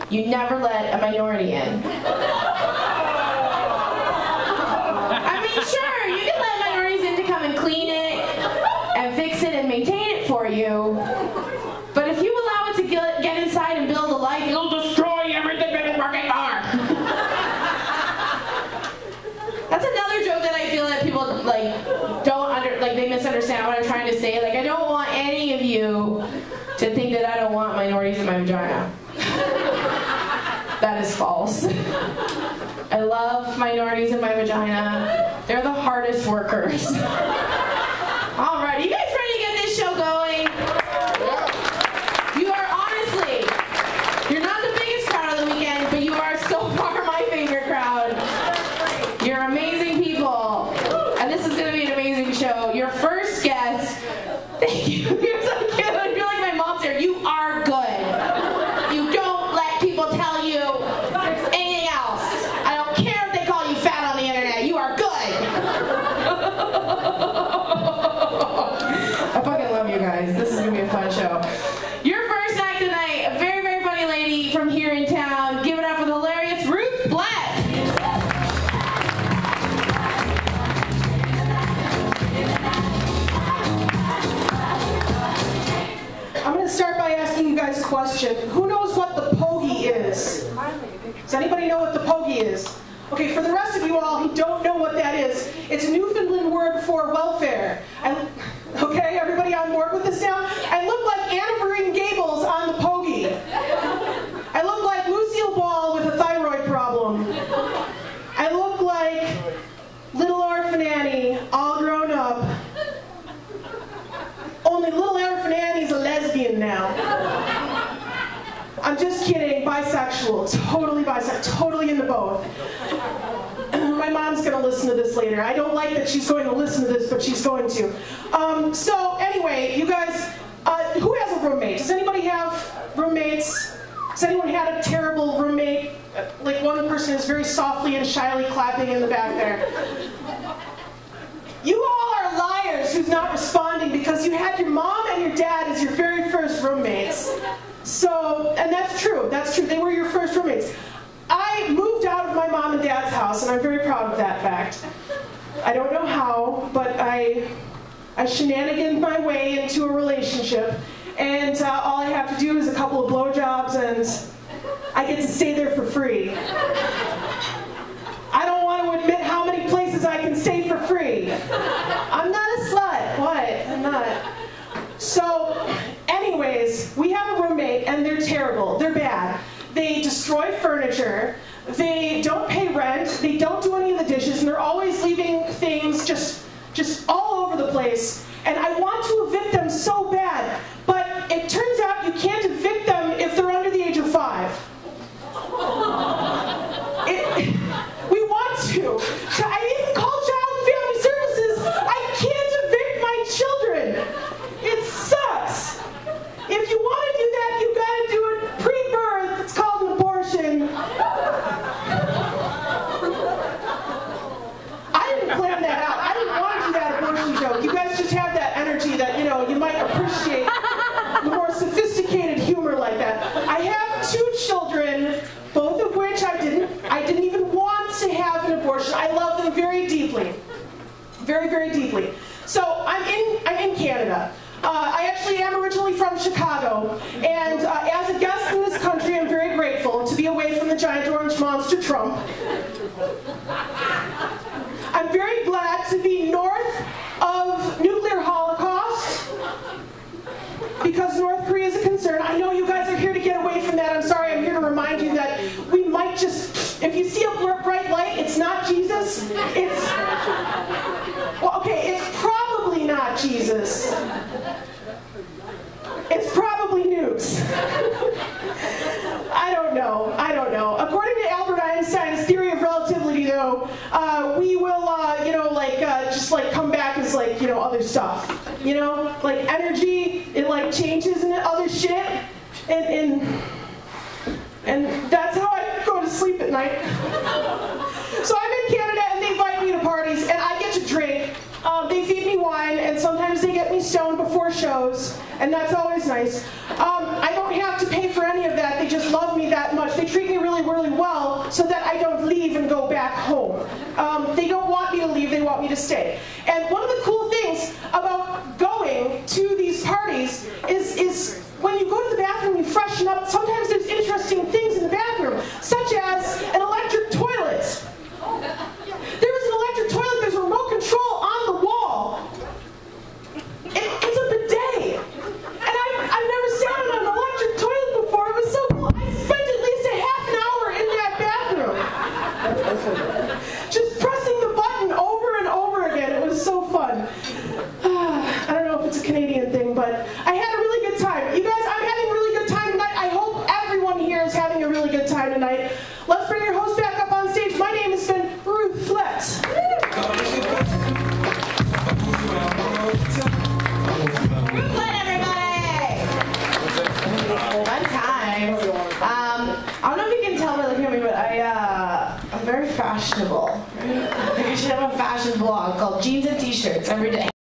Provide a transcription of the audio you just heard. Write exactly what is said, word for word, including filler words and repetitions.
you never let a minority in. I mean, sure, you can let minorities in to come and clean it and fix it and maintain it for you. But if you allow it to get, get inside and build a life, it'll destroy everything they've been working for. That's another joke that I feel that people like don't under like they misunderstand what I'm trying to say. Like, I don't want any of you to think that I don't want minorities in my vagina. That is false. I love minorities in my vagina. They're the hardest workers. All right, you guys ready to get this show going? You are honestly, you're not the biggest crowd of the weekend, but you are so far my favorite crowd. You're amazing people, and this is going to be an amazing show. Your first guest, thank you. You're so cute. I feel like my mom's here. You are good. You don't let people tell you anything else. I don't care if they call you fat on the internet. You are good. I fucking love you guys. This is going to be a fun show. Your first act tonight, a very, very funny lady from here in town. Give it up for the hilarious Ruth Black. I'm going to start by asking you guys a question. Who knows what the pogie is? Does anybody know what the pogie is? Okay, for the rest of you all who don't know what that is, it's a Newfoundland word for welfare. And, okay, everybody on board with this now? I look like Anna Vereen Gables on the pogie. I look like Lucille Ball with a thyroid problem. I look like Little Orphan Annie, all grown up. Only Little Orphan Annie's a lesbian now. I'm just kidding, bisexual, totally bisexual, totally into both. My mom's gonna listen to this later. I don't like that she's going to listen to this, but she's going to. Um, so anyway, you guys, uh, who has a roommate? Does anybody have roommates? Has anyone had a terrible roommate? Like one person is very softly and shyly clapping in the back there. You all are liars who's not responding because you had your mom and your dad as your very first roommates. So, and that's true, that's true. They were your first roommates. I moved out of my mom and dad's house, and I'm very proud of that fact. I don't know how, but I, I shenaniganed my way into a relationship, and uh, all I have to do is a couple of blowjobs, and I get to stay there for free. I don't want to admit how many places I can stay for free. I'm not a slut. What? I'm not. So, anyways, we have a roommate, and they're terrible. They're bad. They destroy furniture. They don't pay rent. They don't do any of the dishes, and they're always leaving things just, just all over the place. And I want to evict them so bad, but it turns out you can't evict them if they're under the age of five. It, we want to. I even called Child and Family Services. I can't evict my children. It sucks. If you want to do that, you got to do it pre-birth. It's called an abortion. I didn't plan that out. I didn't want to do that abortion joke. You guys just have that energy that, you know, you might appreciate the more sophisticated humor like that. I have two children, both of which I didn't, I didn't even want to have an abortion. I love them very deeply. Very, very deeply. So I'm in, I'm in Canada. Uh, I actually am originally from Chicago, and uh, as a guest in this country, I'm very grateful to be away from the giant orange monster Trump. I'm very glad to be north of nuclear holocaust, because North Korea is a concern. I know you guys are here to get away from that. I'm sorry, I'm here to remind you that we might just, if you see a bright light, it's not Jesus. It's, well, okay, it's probably not Jesus. It's probably nukes. I don't know. I don't know. According to Albert Einstein's theory of relativity, though, uh, we will, uh, you know, like, uh, just like come back as like, you know, other stuff. You know, like energy, it like changes into other shit, and and and that's how I go to sleep at night. So I'm in Canada, and they invite me to parties, and I get to drink. Um, they feed me wine, and sometimes they get me stoned before shows, and that's always nice. Um, I don't have to pay for any of that. They just love me that much much. They treat me really, really well so that I don't leave and go back home. Um, they don't want me to leave, they want me to stay. And one of the cool things about going to these parties is, is when you go to the bathroom, you freshen up, sometimes there's interesting things in the bathroom, such as an electric toilet. There is an electric toilet, there's a remote control on the wall. It, it's a bidet. And I've, I've never sat in an electric toilet before. It was so cool. I spent at least a half an hour in that bathroom. Just pressing the button over and over again. It was so fun. I don't know if it's a Canadian thing, but I had a really good time. You guys, I'm having a really good time tonight. I hope everyone here is having a really good time tonight. Let's bring your host back up on stage. My name has been Ruth Flett. Fun times. Um, I don't know if you can tell by looking at me, but I, uh, I'm very fashionable. Right? I should have a fashion blog called Jeans and T-shirts every day.